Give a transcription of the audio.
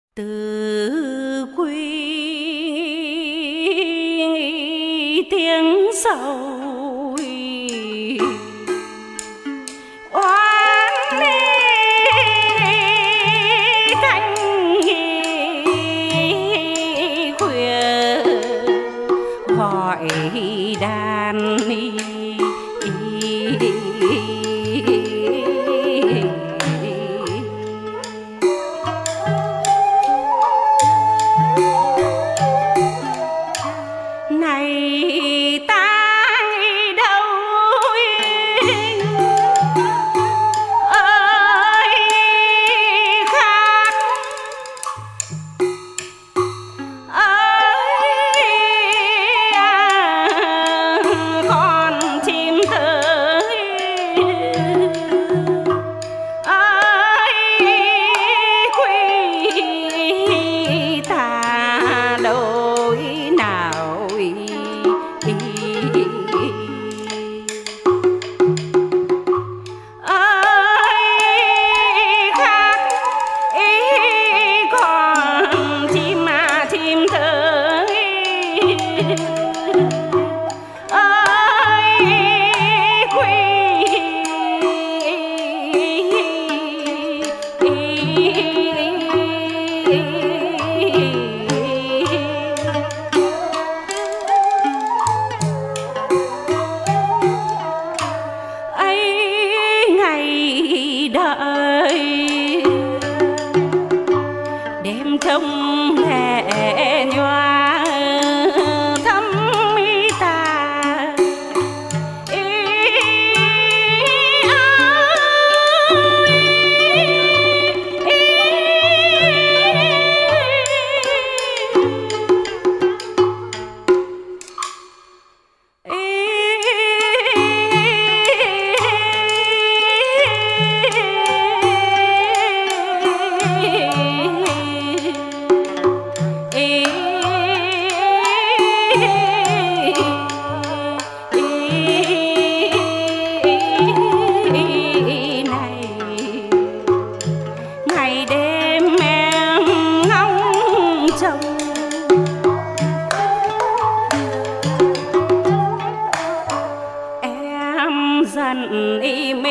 từ quy tiếng sầu oán canh khuya gọi đàn này ta đâu ơi khác ơi con chim tới ơi quy ta đôi nào ơi khác ý còn chim mà chim thơ ơi quy ngày đợi đêm trông lẻ nhòa thắm mi ta ngày đêm em ngóng trông em dần im